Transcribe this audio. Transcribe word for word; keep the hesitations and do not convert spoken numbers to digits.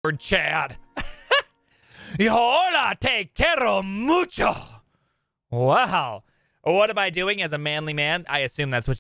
Chad. Hola, te quiero mucho. Wow. What am I doing as a manly man? I assume that's what